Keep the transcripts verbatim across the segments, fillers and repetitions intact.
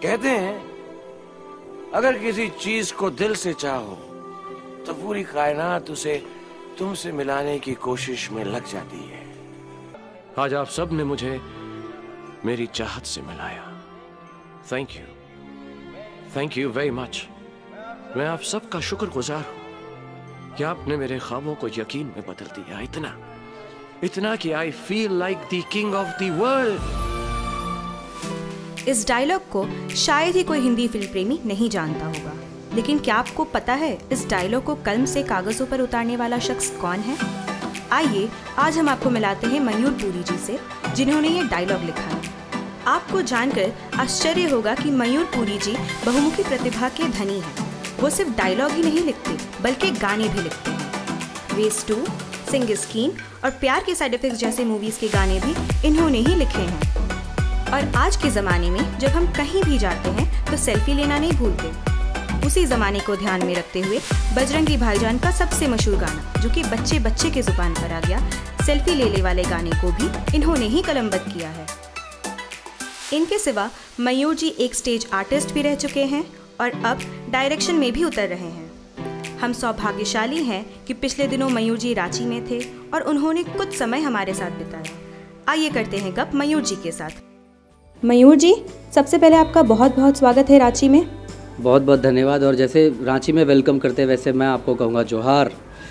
कहते हैं अगर किसी चीज को दिल से चाहो तो पूरी कायनात उसे तुमसे मिलाने की कोशिश में लग जाती है। आज आप सब ने मुझे मेरी चाहत से मिलाया। Thank you, thank you very much. मैं आप सबका शुक्रगुजार हूं कि आपने मेरे ख्वाबों को यकीन में बदल दिया। इतना इतना कि I feel like the king of the world. इस डायलॉग को शायद ही कोई हिंदी फिल्म प्रेमी नहीं जानता होगा, लेकिन क्या आपको पता है इस डायलॉग को कलम से कागजों पर उतारने वाला शख्स कौन है? आइए आज हम आपको मिलाते हैं मयूर पुरी जी से, जिन्होंने ये डायलॉग लिखा है। आपको जानकर आश्चर्य होगा कि मयूर पुरी जी बहुमुखी प्रतिभा के धनी हैं। वो सिर्फ डायलॉग ही नहीं लिखते बल्कि गाने भी लिखते हैं। रेस टू, सिंग स्कीन और प्यार के साइड इफेक्ट्स जैसे मूवीज के गाने भी इन्होंने ही लिखे हैं। और आज के ज़माने में जब हम कहीं भी जाते हैं तो सेल्फी लेना नहीं भूलते। उसी ज़माने को ध्यान में रखते हुए बजरंगी भाईजान का सबसे मशहूर गाना, जो कि बच्चे बच्चे के ज़ुबान पर आ गया, सेल्फी ले ले वाले गाने को भी इन्होंने ही कलमबद्ध किया है। इनके सिवा मयूर जी एक स्टेज आर्टिस्ट भी रह चुके हैं और अब डायरेक्शन में भी उतर रहे हैं। हम सौभाग्यशाली हैं कि पिछले दिनों मयूर जी रांची में थे और उन्होंने कुछ समय हमारे साथ बिताया। आइए करते हैं गप मयूर जी के साथ। मयूर जी, सबसे पहले आपका बहुत बहुत स्वागत है रांची में। बहुत बहुत धन्यवाद। और जैसे रांची में वेलकम करते वैसे मैं आपको कहूँगा जोहार।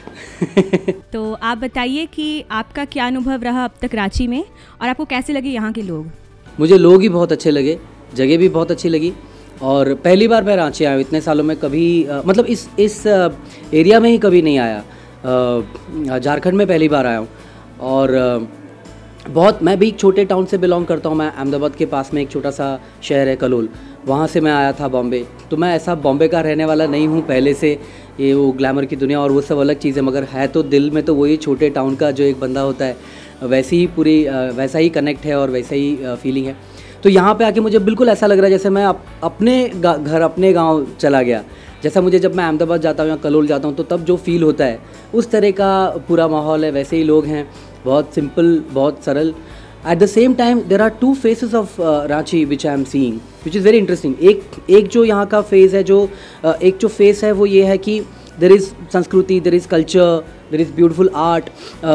तो आप बताइए कि आपका क्या अनुभव रहा अब तक रांची में और आपको कैसे लगे यहाँ के लोग? मुझे लोग ही बहुत अच्छे लगे, जगह भी बहुत अच्छी लगी और पहली बार मैं रांची आया हूँ। इतने सालों में कभी आ, मतलब इस इस एरिया में ही कभी नहीं आया। झारखंड में पहली बार आया हूँ और आ, बहुत मैं भी एक छोटे टाउन से बिलोंग करता हूँ। मैं अहमदाबाद के पास में एक छोटा सा शहर है कलोल, वहाँ से मैं आया था बॉम्बे। तो मैं ऐसा बॉम्बे का रहने वाला नहीं हूँ पहले से, ये वो ग्लैमर की दुनिया और वो सब अलग चीज़ है, मगर है तो दिल में तो वही छोटे टाउन का जो एक बंदा होता है, वैसी ही पूरी वैसा ही कनेक्ट है और वैसा ही फीलिंग है। तो यहाँ पे आके मुझे बिल्कुल ऐसा लग रहा है जैसे मैं अप, अपने घर अपने गाँव चला गया। जैसा मुझे जब मैं अहमदाबाद जाता हूँ या कलोल जाता हूँ तो तब जो फील होता है उस तरह का पूरा माहौल है। वैसे ही लोग हैं, बहुत सिंपल, बहुत सरल। At the same time there are two faces of Ranchi which I am seeing which is very interesting. एक एक जो यहाँ का फेज़ है, जो uh, एक जो फेस है वो ये है कि there is sanskriti, there is culture, there is beautiful art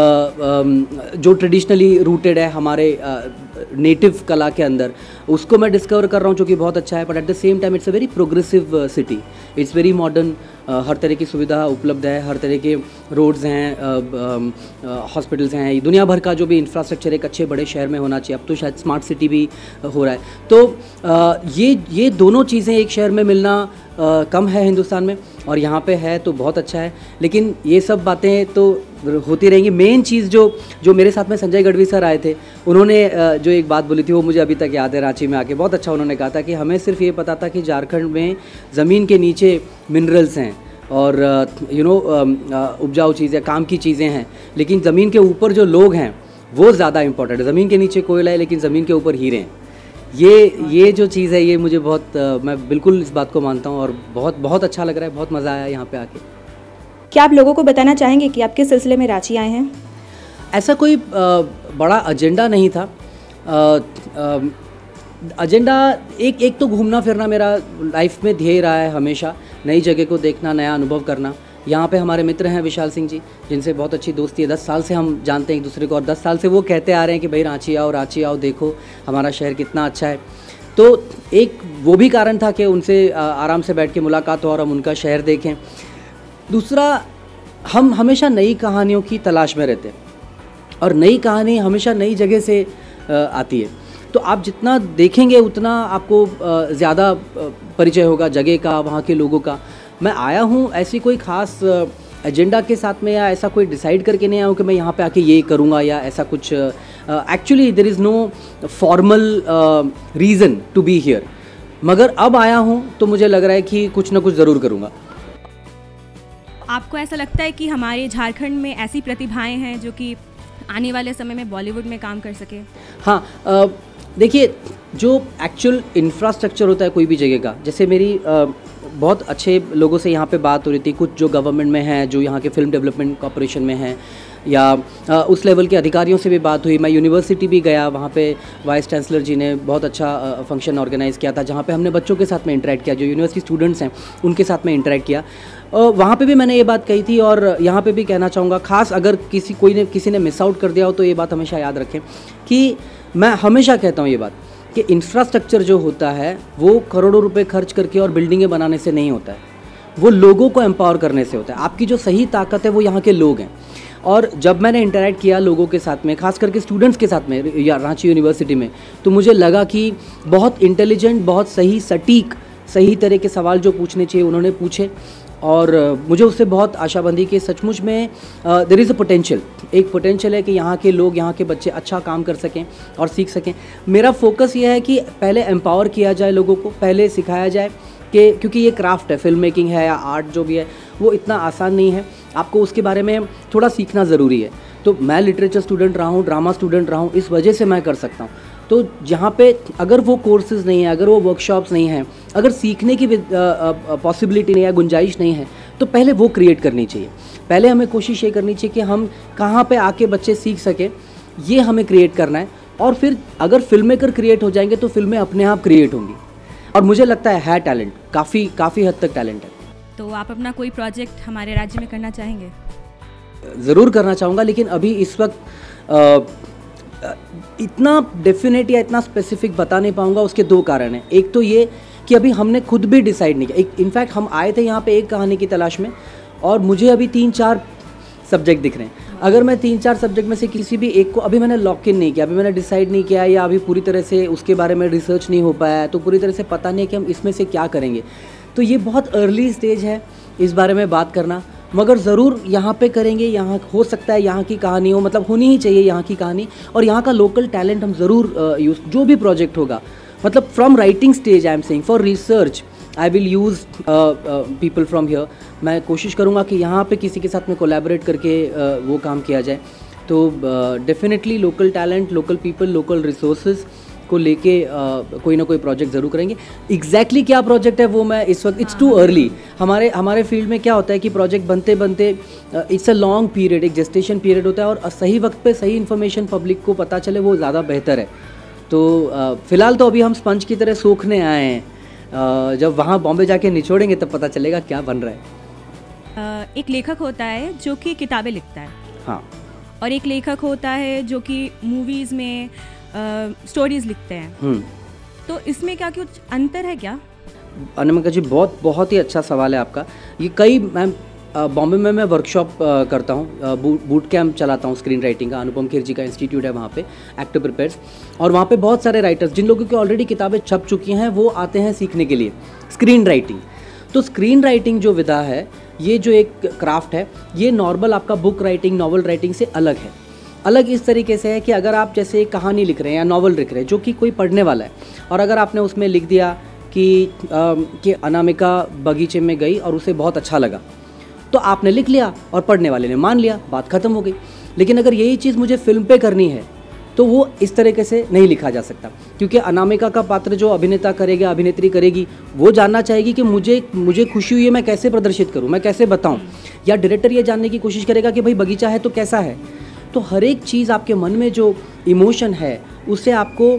जो ट्रेडिशनली रूटेड है हमारे नेटिव uh, कला के अंदर, उसको मैं डिस्कवर कर रहा हूँ, जो कि बहुत अच्छा है। But at the same time it's a very progressive city, it's very modern. हर तरह की सुविधा उपलब्ध है, हर तरह के रोड्स हैं, हॉस्पिटल्स हैं, दुनिया भर का जो भी इंफ्रास्ट्रक्चर एक अच्छे बड़े शहर में होना चाहिए। अब तो शायद स्मार्ट सिटी भी हो रहा है। तो uh, ये ये दोनों चीज़ें एक शहर में मिलना uh, कम है हिंदुस्तान में, और यहाँ पे है तो बहुत अच्छा है। लेकिन ये सब बातें तो होती रहेंगी। मेन चीज़ जो जो मेरे साथ में संजय गढ़वी सर आए थे, उन्होंने जो एक बात बोली थी वो मुझे अभी तक याद है। रांची में आके बहुत अच्छा उन्होंने कहा था कि हमें सिर्फ ये पता था कि झारखंड में ज़मीन के नीचे मिनरल्स हैं और यू नो उपजाऊ चीज़ें, काम की चीज़ें हैं, लेकिन ज़मीन के ऊपर जो लोग हैं वो ज़्यादा इंपॉर्टेंट है। ज़मीन के नीचे कोयला है लेकिन ज़मीन के ऊपर हीरे हैं। ये ये जो चीज़ है ये मुझे बहुत uh, मैं बिल्कुल इस बात को मानता हूँ और बहुत बहुत अच्छा लग रहा है, बहुत मज़ा आया यहाँ पे आके। क्या आप लोगों को बताना चाहेंगे कि आप किस सिलसिले में रांची आए हैं? ऐसा कोई uh, बड़ा एजेंडा नहीं था। एजेंडा uh, uh, एक एक तो घूमना फिरना मेरा लाइफ में ध्येय रहा है हमेशा, नई जगह को देखना, नया अनुभव करना। यहाँ पे हमारे मित्र हैं विशाल सिंह जी, जिनसे बहुत अच्छी दोस्ती है। दस साल से हम जानते हैं एक दूसरे को और दस साल से वो कहते आ रहे हैं कि भाई रांची आओ, रांची आओ, देखो हमारा शहर कितना अच्छा है। तो एक वो भी कारण था कि उनसे आराम से बैठ के मुलाकात हो और हम उनका शहर देखें। दूसरा, हम हमेशा नई कहानियों की तलाश में रहते हैं और नई कहानी हमेशा नई जगह से आती है। तो आप जितना देखेंगे उतना आपको ज़्यादा परिचय होगा जगह का, वहाँ के लोगों का। मैं आया हूँ ऐसी कोई ख़ास एजेंडा के साथ में या ऐसा कोई डिसाइड करके नहीं आया हूँ कि मैं यहाँ पे आके ये करूँगा या ऐसा कुछ। Actually there is no formal reason to be here, मगर अब आया हूँ तो मुझे लग रहा है कि कुछ ना कुछ ज़रूर करूँगा। आपको ऐसा लगता है कि हमारे झारखंड में ऐसी प्रतिभाएं हैं जो कि आने वाले समय में बॉलीवुड में काम कर सके? हाँ, देखिए, जो एक्चुअल इंफ्रास्ट्रक्चर होता है कोई भी जगह का, जैसे मेरी आ, बहुत अच्छे लोगों से यहाँ पे बात हो रही थी, कुछ जो गवर्नमेंट में हैं, जो यहाँ के फिल्म डेवलपमेंट कॉर्पोरेशन में हैं, या आ, उस लेवल के अधिकारियों से भी बात हुई। मैं यूनिवर्सिटी भी गया, वहाँ पे वाइस चांसलर जी ने बहुत अच्छा फंक्शन ऑर्गेनाइज़ किया था जहाँ पे हमने बच्चों के साथ में इंटरेक्ट किया, जो यूनिवर्सिटी स्टूडेंट्स हैं उनके साथ में इंटरेक्ट किया। वहाँ पे भी मैंने ये बात कही थी और यहाँ पे भी कहना चाहूँगा, ख़ास अगर किसी कोई ने किसी ने मिस आउट कर दिया हो तो ये बात हमेशा याद रखें कि मैं हमेशा कहता हूँ ये बात कि इंफ्रास्ट्रक्चर जो होता है वो करोड़ों रुपए खर्च करके और बिल्डिंगें बनाने से नहीं होता है, वो लोगों को एम्पावर करने से होता है। आपकी जो सही ताकत है वो यहाँ के लोग हैं। और जब मैंने इंटरेक्ट किया लोगों के साथ में, खास करके स्टूडेंट्स के साथ में या रांची यूनिवर्सिटी में, तो मुझे लगा कि बहुत इंटेलिजेंट, बहुत सही, सटीक, सही तरह के सवाल जो पूछने चाहिए उन्होंने पूछे और मुझे उससे बहुत आशा बंधी कि सचमुच में देयर इज़ अ पोटेंशियल, एक पोटेंशियल है कि यहाँ के लोग, यहाँ के बच्चे अच्छा काम कर सकें और सीख सकें। मेरा फोकस ये है कि पहले एम्पावर किया जाए लोगों को, पहले सिखाया जाए कि क्योंकि ये क्राफ्ट है, फिल्म मेकिंग है या आर्ट जो भी है वो इतना आसान नहीं है, आपको उसके बारे में थोड़ा सीखना ज़रूरी है। तो मैं लिटरेचर स्टूडेंट रहा हूँ, ड्रामा स्टूडेंट रहा हूँ, इस वजह से मैं कर सकता हूँ। तो जहाँ पे अगर वो कोर्सेज़ नहीं है, अगर वो वर्कशॉप्स नहीं हैं, अगर सीखने की पॉसिबिलिटी नहीं है, गुंजाइश नहीं है, तो पहले वो क्रिएट करनी चाहिए। पहले हमें कोशिश ये करनी चाहिए कि हम कहाँ पे आके बच्चे सीख सकें, ये हमें क्रिएट करना है। और फिर अगर फिल्म मेकर क्रिएट हो जाएंगे तो फिल्में अपने आप क्रिएट होंगी। और मुझे लगता है है टैलेंट, काफ़ी काफ़ी हद तक टैलेंट है। तो आप अपना कोई प्रोजेक्ट हमारे राज्य में करना चाहेंगे? ज़रूर करना चाहूँगा, लेकिन अभी इस वक्त इतना डेफिनेट या इतना स्पेसिफिक बता नहीं पाऊँगा। उसके दो कारण हैं। एक तो ये कि अभी हमने खुद भी डिसाइड नहीं किया। एक इनफैक्ट हम आए थे यहाँ पे एक कहानी की तलाश में और मुझे अभी तीन चार सब्जेक्ट दिख रहे हैं। अगर मैं तीन चार सब्जेक्ट में से किसी भी एक को अभी मैंने लॉक इन नहीं किया, अभी मैंने डिसाइड नहीं किया या अभी पूरी तरह से उसके बारे में रिसर्च नहीं हो पाया है, तो पूरी तरह से पता नहीं है कि हम इसमें से क्या करेंगे। तो ये बहुत अर्ली स्टेज है इस बारे में बात करना, मगर ज़रूर यहाँ पे करेंगे। यहाँ हो सकता है यहाँ की कहानी हो, मतलब होनी ही चाहिए यहाँ की कहानी, और यहाँ का लोकल टैलेंट हम ज़रूर यूज़, जो भी प्रोजेक्ट होगा, मतलब from writing stage I am saying, for research I will use people from here. मैं कोशिश करूँगा कि यहाँ पे किसी के साथ में कोलैबोरेट करके uh, वो काम किया जाए। तो definitely local talent, local people, local resources को लेके uh, कोई ना कोई प्रोजेक्ट ज़रूर करेंगे। एग्जैक्टली क्या प्रोजेक्ट है वो मैं इस वक्त, इट्स टू अर्ली। हमारे हमारे फील्ड में क्या होता है कि प्रोजेक्ट बनते बनते इट्स अ लॉन्ग पीरियड, एक जेस्टेशन पीरियड होता है, और सही वक्त पे सही इन्फॉर्मेशन पब्लिक को पता चले वो ज़्यादा बेहतर है। तो uh, फ़िलहाल तो अभी हम स्पंज की तरह सूखने आए हैं, uh, जब वहाँ बॉम्बे जाके निचोड़ेंगे तब पता चलेगा क्या बन रहा है। uh, एक लेखक होता है जो कि किताबें लिखता है, हाँ, और एक लेखक होता है जो कि मूवीज़ में स्टोरीज uh, लिखते हैं। तो इसमें क्या कुछ अंतर है क्या? अनमिका जी, बहुत बहुत ही अच्छा सवाल है आपका। ये कई मैम बॉम्बे में मैं वर्कशॉप करता हूँ, बूट कैंप चलाता हूँ स्क्रीन राइटिंग का, अनुपम खेर जी का इंस्टीट्यूट है वहाँ पे, एक्टर प्रिपेयर्स, और वहाँ पे बहुत सारे राइटर्स जिन लोगों की ऑलरेडी किताबें छप चुकी हैं वो आते हैं सीखने के लिए स्क्रीन राइटिंग। तो स्क्रीन राइटिंग जो विधा है, ये जो एक क्राफ्ट है, ये नॉर्मल आपका बुक राइटिंग, नॉवल राइटिंग से अलग है। अलग इस तरीके से है कि अगर आप जैसे एक कहानी लिख रहे हैं या नॉवल लिख रहे हैं जो कि कोई पढ़ने वाला है, और अगर आपने उसमें लिख दिया कि आ, कि अनामिका बगीचे में गई और उसे बहुत अच्छा लगा, तो आपने लिख लिया और पढ़ने वाले ने मान लिया, बात ख़त्म हो गई। लेकिन अगर यही चीज़ मुझे फिल्म पे करनी है तो वो इस तरीके से नहीं लिखा जा सकता, क्योंकि अनामिका का पात्र जो अभिनेता करेगा, अभिनेत्री करेगी, वो जानना चाहेगी कि मुझे मुझे खुशी हुई है, मैं कैसे प्रदर्शित करूँ, मैं कैसे बताऊँ। या डायरेक्टर ये जानने की कोशिश करेगा कि भाई बगीचा है तो कैसा है। तो हर एक चीज़ आपके मन में जो इमोशन है उसे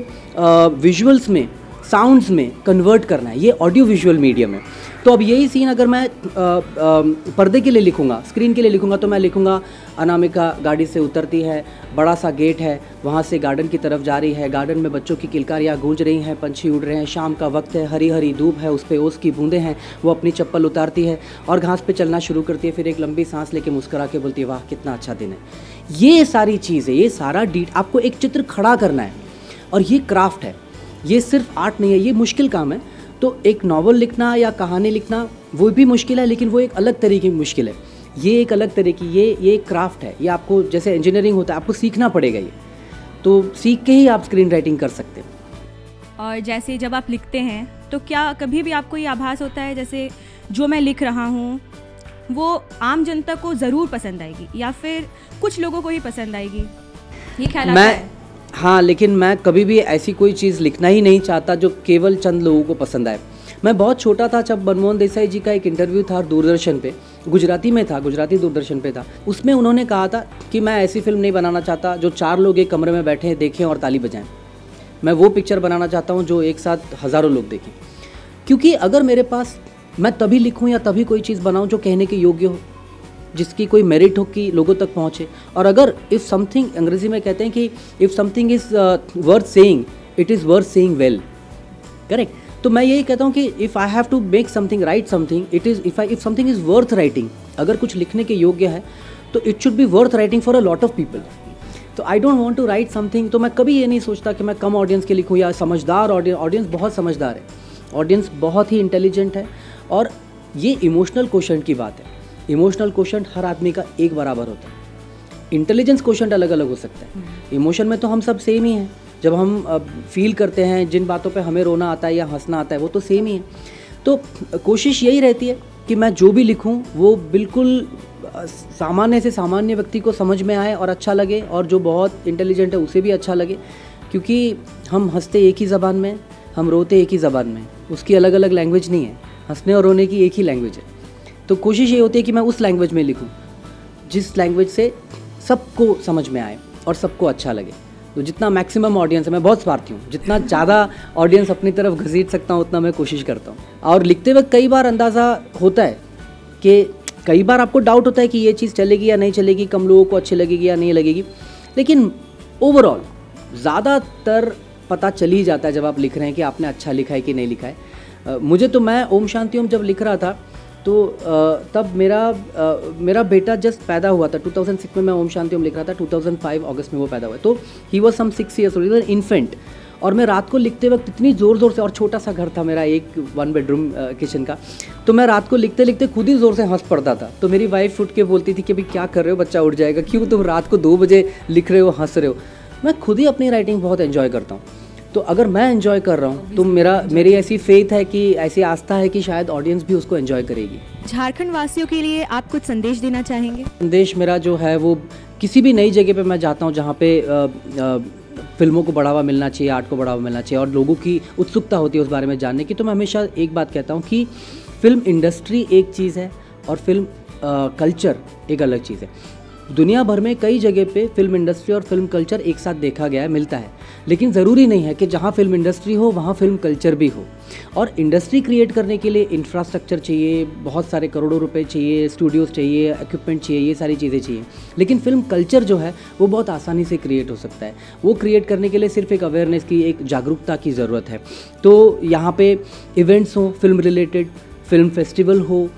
आपको विजुअल्स में, साउंड्स में कन्वर्ट करना है। ये ऑडियो विजुअल मीडियम है। तो अब यही सीन अगर मैं आ, आ, पर्दे के लिए लिखूंगा, स्क्रीन के लिए लिखूंगा, तो मैं लिखूंगा अनामिका गाड़ी से उतरती है, बड़ा सा गेट है, वहाँ से गार्डन की तरफ जा रही है, गार्डन में बच्चों की किलकारियाँ गूंज रही हैं, पंछी उड़ रहे हैं, शाम का वक्त है, हरी हरी धूप है, उस पर ओस की बूंदें हैं, वो अपनी चप्पल उतारती है और घास पे चलना शुरू करती है, फिर एक लंबी सांस लेके मुस्कुरा के बोलती है वाह कितना अच्छा दिन है। ये सारी चीज़ें, ये सारा डीट आपको एक चित्र खड़ा करना है, और ये क्राफ्ट है, ये सिर्फ आर्ट नहीं है, ये मुश्किल काम है। तो एक नॉवल लिखना या कहानी लिखना वो भी मुश्किल है, लेकिन वो एक अलग तरीके की मुश्किल है, ये एक अलग तरह की, ये ये एक क्राफ्ट है। ये आपको जैसे इंजीनियरिंग होता है, आपको सीखना पड़ेगा ये, तो सीख के ही आप स्क्रीन राइटिंग कर सकते हैं। और जैसे जब आप लिखते हैं तो क्या कभी भी आपको ये आभास होता है जैसे जो मैं लिख रहा हूँ वो आम जनता को ज़रूर पसंद आएगी या फिर कुछ लोगों को ही पसंद आएगी, ये ख्याल आता है? हाँ, लेकिन मैं कभी भी ऐसी कोई चीज़ लिखना ही नहीं चाहता जो केवल चंद लोगों को पसंद आए। मैं बहुत छोटा था जब मनमोहन देसाई जी का एक इंटरव्यू था दूरदर्शन पे, गुजराती में था, गुजराती दूरदर्शन पे था। उसमें उन्होंने कहा था कि मैं ऐसी फिल्म नहीं बनाना चाहता जो चार लोग एक कमरे में बैठे देखें और ताली बजाएं। मैं वो पिक्चर बनाना चाहता हूँ जो एक साथ हज़ारों लोग देखें। क्योंकि अगर मेरे पास, मैं तभी लिखूँ या तभी कोई चीज़ बनाऊँ जो कहने के योग्य हो, जिसकी कोई मेरिट हो कि लोगों तक पहुँचे। और अगर इफ़ समथिंग, अंग्रेजी में कहते हैं कि if something is worth saying it is worth saying well, correct. तो मैं यही कहता हूँ कि if I have to make something, write something, it is if I if something is worth writing, अगर कुछ लिखने के योग्य है तो it should be worth writing for a lot of people. तो I don't want to write something, तो मैं कभी ये नहीं सोचता कि मैं कम ऑडियंस के लिखूँ या समझदार ऑडियंस। ऑडियंस बहुत समझदार है, ऑडियंस बहुत ही इंटेलिजेंट है। और ये इमोशनल क्वोशंट की बात है, इमोशनल क्वोशंट हर आदमी का एक बराबर होता है। इंटेलिजेंस क्वोशंट अलग अलग हो सकता है, इमोशन में तो हम सब सेम ही हैं। जब हम फील करते हैं, जिन बातों पे हमें रोना आता है या हंसना आता है, वो तो सेम ही है। तो कोशिश यही रहती है कि मैं जो भी लिखूं वो बिल्कुल सामान्य से सामान्य व्यक्ति को समझ में आए और अच्छा लगे, और जो बहुत इंटेलिजेंट है उसे भी अच्छा लगे। क्योंकि हम हंसते एक ही ज़बान में, हम रोते एक ही ज़बान में, उसकी अलग अलग लैंग्वेज नहीं है। हंसने और रोने की एक ही लैंग्वेज है। तो कोशिश ये होती है कि मैं उस लैंग्वेज में लिखूं जिस लैंग्वेज से सबको समझ में आए और सबको अच्छा लगे। तो जितना मैक्सिमम ऑडियंस है, मैं बहुत स्वार्थी हूँ, जितना ज़्यादा ऑडियंस अपनी तरफ घसीट सकता हूँ उतना मैं कोशिश करता हूँ। और लिखते वक्त कई बार अंदाज़ा होता है कि कई बार आपको डाउट होता है कि ये चीज़ चलेगी या नहीं चलेगी, कम लोगों को अच्छी लगेगी या नहीं लगेगी, लेकिन ओवरऑल ज़्यादातर पता चल ही जाता है जब आप लिख रहे हैं कि आपने अच्छा लिखा है कि नहीं लिखा है। uh, मुझे तो, मैं ओम शांति ओम जब लिख रहा था तो uh, तब मेरा uh, मेरा बेटा जस्ट पैदा हुआ था। दो हज़ार छह में मैं ओम शांति ओम लिख रहा था, दो हज़ार पाँच अगस्त में वो पैदा हुआ। तो he was some six years old, infant. और मैं रात को लिखते वक्त इतनी ज़ोर ज़ोर से, और छोटा सा घर था मेरा, एक वन बेडरूम किचन का, तो मैं रात को लिखते लिखते खुद ही ज़ोर से हंस पड़ता था। तो मेरी वाइफ उठ के बोलती थी कि भाई क्या कर रहे हो, बच्चा उठ जाएगा, क्यों तुम रात को दो बजे लिख रहे हो, हंस रहे हो। मैं खुद ही अपनी राइटिंग बहुत एंजॉय करता हूँ। तो अगर मैं एंजॉय कर रहा हूँ तो मेरा मेरी ऐसी फेथ है कि, ऐसी आस्था है कि शायद ऑडियंस भी उसको एंजॉय करेगी। झारखंड वासियों के लिए आप कुछ संदेश देना चाहेंगे? संदेश मेरा जो है वो, किसी भी नई जगह पे मैं जाता हूँ जहाँ पे आ, आ, फिल्मों को बढ़ावा मिलना चाहिए, आर्ट को बढ़ावा मिलना चाहिए और लोगों की उत्सुकता होती है उस बारे में जानने की, तो मैं हमेशा एक बात कहता हूँ कि फ़िल्म इंडस्ट्री एक चीज़ है और फिल्म कल्चर एक अलग चीज़ है। दुनिया भर में कई जगह पे फिल्म इंडस्ट्री और फिल्म कल्चर एक साथ देखा गया है, मिलता है, लेकिन ज़रूरी नहीं है कि जहाँ फिल्म इंडस्ट्री हो वहाँ फिल्म कल्चर भी हो। और इंडस्ट्री क्रिएट करने के लिए इंफ्रास्ट्रक्चर चाहिए, बहुत सारे करोड़ों रुपए चाहिए, स्टूडियोज़ चाहिए, इक्विपमेंट चाहिए, ये सारी चीज़ें चाहिए। लेकिन फिल्म कल्चर जो है वो बहुत आसानी से क्रिएट हो सकता है। वो क्रिएट करने के लिए सिर्फ एक अवेयरनेस की, एक जागरूकता की ज़रूरत है। तो यहाँ पे इवेंट्स हों फिल्म रिलेटेड, फिल्म फेस्टिवल हो,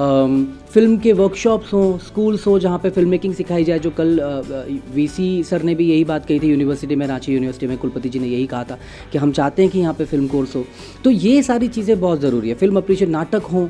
फिल्म के वर्कशॉप्स हों, स्कूल्स हो जहाँ पे फिल्म मेकिंग सिखाई जाए। जो कल वीसी सर ने भी यही बात कही थी यूनिवर्सिटी में, रांची यूनिवर्सिटी में कुलपति जी ने यही कहा था कि हम चाहते हैं कि यहाँ पे फिल्म कोर्स हो। तो ये सारी चीज़ें बहुत ज़रूरी है। फिल्म अप्रिशिएट, नाटक हो,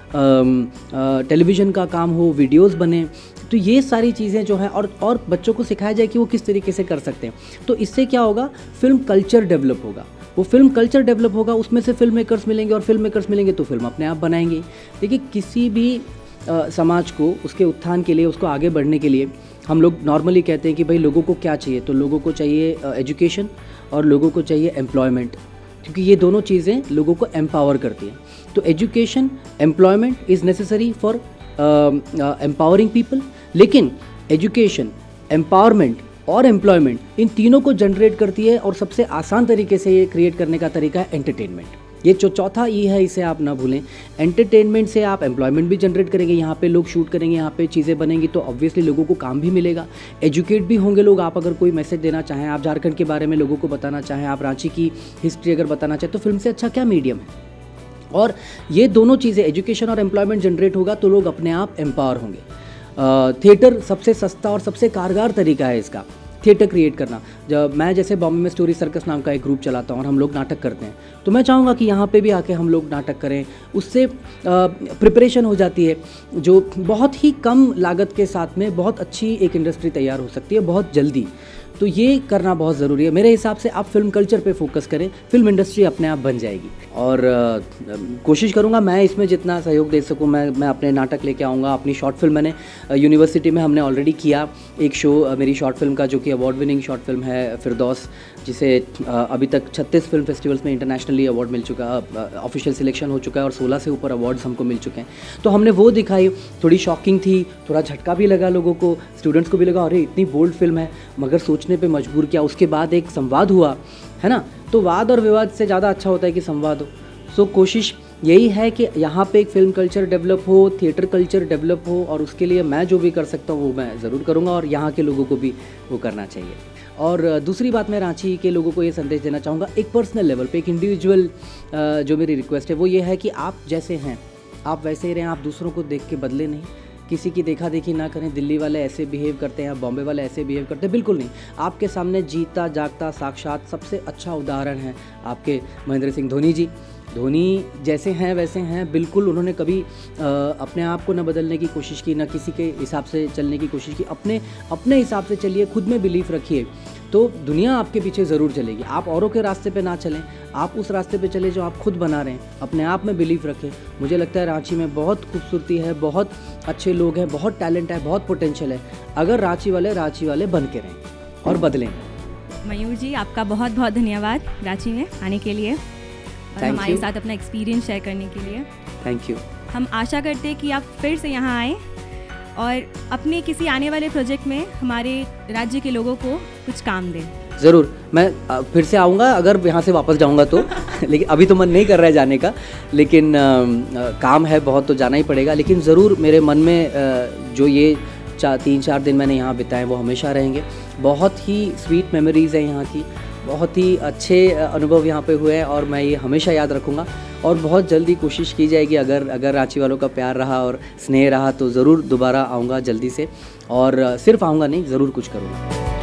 टेलीविज़न का काम हो, वीडियोज़ बने, तो ये सारी चीज़ें जो हैं, और और बच्चों को सिखाया जाए कि वो किस तरीके से कर सकते हैं। तो इससे क्या होगा, फिल्म कल्चर डेवलप होगा। वो फिल्म कल्चर डेवलप होगा, उसमें से फिल्म मेकर्स मिलेंगे, और फिल्म मेकर्स मिलेंगे तो फिल्म अपने आप बनाएंगे। देखिए, किसी भी आ, समाज को, उसके उत्थान के लिए, उसको आगे बढ़ने के लिए हम लोग नॉर्मली कहते हैं कि भाई लोगों को क्या चाहिए, तो लोगों को चाहिए एजुकेशन और लोगों को चाहिए एम्प्लॉयमेंट, क्योंकि ये दोनों चीज़ें लोगों को एम्पावर करती हैं। तो education, employment is necessary for empowering people. लेकिन एजुकेशन, एम्पावरमेंट और एम्प्लॉयमेंट, इन तीनों को जनरेट करती है, और सबसे आसान तरीके से ये क्रिएट करने का तरीका है एंटरटेनमेंट। ये जो चौथा ई है, इसे आप ना भूलें। एंटरटेनमेंट से आप एम्प्लॉयमेंट भी जनरेट करेंगे, यहाँ पे लोग शूट करेंगे, यहाँ पे चीज़ें बनेंगी, तो ऑब्वियसली लोगों को काम भी मिलेगा, एजुकेट भी होंगे लोग। आप अगर कोई मैसेज देना चाहें, आप झारखंड के बारे में लोगों को बताना चाहें, आप रांची की हिस्ट्री अगर बताना चाहें, तो फिल्म से अच्छा क्या मीडियम है। और ये दोनों चीज़ें, एजुकेशन और एम्प्लॉयमेंट जनरेट होगा तो लोग अपने आप एम्पावर होंगे। थिएटर सबसे सस्ता और सबसे कारगर तरीका है इसका, थिएटर क्रिएट करना। जब मैं जैसे बॉम्बे में स्टोरी सर्कस नाम का एक ग्रुप चलाता हूँ और हम लोग नाटक करते हैं, तो मैं चाहूँगा कि यहाँ पे भी आके हम लोग नाटक करें। उससे प्रिपरेशन हो जाती है, जो बहुत ही कम लागत के साथ में बहुत अच्छी एक इंडस्ट्री तैयार हो सकती है बहुत जल्दी। तो ये करना बहुत ज़रूरी है मेरे हिसाब से। आप फिल्म कल्चर पे फोकस करें, फिल्म इंडस्ट्री अपने आप बन जाएगी। और uh, कोशिश करूँगा मैं इसमें जितना सहयोग दे सकूँ, मैं मैं अपने नाटक लेके आऊँगा, अपनी शॉर्ट फिल्म मैंने यूनिवर्सिटी में हमने ऑलरेडी किया एक शो uh, मेरी शॉर्ट फिल्म का, जो कि अवार्ड विनिंग शॉर्ट फिल्म है फिरदौस, जिसे uh, अभी तक छत्तीस फिल्म फेस्टिवल्स में इंटरनेशनली अवार्ड मिल चुका है, ऑफिशियल सिलेक्शन हो चुका है और सोलह से ऊपर अवार्ड्स हमको मिल चुके हैं। तो हमने वो दिखाई, थोड़ी शॉकिंग थी, थोड़ा झटका भी लगा लोगों को, स्टूडेंट्स को भी लगा अरे इतनी बोल्ड फिल्म है, मगर सोचने पे मजबूर किया। उसके बाद एक संवाद हुआ, है ना, तो वाद और विवाद से ज़्यादा अच्छा होता है कि संवाद हो। सो कोशिश यही है कि यहाँ पे एक फ़िल्म कल्चर डेवलप हो, थिएटर कल्चर डेवलप हो, और उसके लिए मैं जो भी कर सकता हूँ वो मैं ज़रूर करूँगा, और यहाँ के लोगों को भी वो करना चाहिए। और दूसरी बात मैं रांची के लोगों को ये संदेश देना चाहूँगा, एक पर्सनल लेवल पे, एक इंडिविजुअल जो मेरी रिक्वेस्ट है वो ये है कि आप जैसे हैं आप वैसे ही रहें, आप दूसरों को देख के बदले नहीं, किसी की देखा देखी ना करें। दिल्ली वाले ऐसे बिहेव करते हैं, बॉम्बे वाले ऐसे बिहेव करते हैं, बिल्कुल नहीं। आपके सामने जीता जागता साक्षात सबसे अच्छा उदाहरण है आपके महेंद्र सिंह धोनी जी। धोनी जैसे हैं वैसे हैं, बिल्कुल उन्होंने कभी आ, अपने आप को न बदलने की कोशिश की, न किसी के हिसाब से चलने की कोशिश की। अपने अपने हिसाब से चलिए, खुद में बिलीफ रखिए, तो दुनिया आपके पीछे ज़रूर चलेगी। आप औरों के रास्ते पे ना चलें, आप उस रास्ते पे चले जो आप खुद बना रहे हैं, अपने आप में बिलीफ रखें। मुझे लगता है रांची में बहुत खूबसूरती है, बहुत अच्छे लोग हैं, बहुत टैलेंट है, बहुत पोटेंशियल है। अगर रांची वाले रांची वाले बन के रहें और बदलें। मयूर जी, आपका बहुत बहुत धन्यवाद रांची में आने के लिए और हमारे साथ अपना एक्सपीरियंस शेयर करने के लिए। Thank you. हम आशा करते हैं कि आप फिर से यहाँ आएँ और अपने किसी आने वाले प्रोजेक्ट में हमारे राज्य के लोगों को कुछ काम दें। ज़रूर, मैं फिर से आऊँगा अगर यहाँ से वापस जाऊँगा तो लेकिन अभी तो मन नहीं कर रहा है जाने का, लेकिन आ, आ, काम है बहुत तो जाना ही पड़ेगा। लेकिन ज़रूर मेरे मन में आ, जो ये चार तीन चार दिन मैंने यहाँ बिताए वो हमेशा रहेंगे। बहुत ही स्वीट मेमोरीज़ हैं यहाँ की, बहुत ही अच्छे अनुभव यहाँ पे हुए हैं और मैं ये हमेशा याद रखूँगा। और बहुत जल्दी कोशिश की जाएगी, अगर अगर रांची वालों का प्यार रहा और स्नेह रहा तो ज़रूर दोबारा आऊँगा जल्दी से, और सिर्फ आऊँगा नहीं, ज़रूर कुछ करूँगा।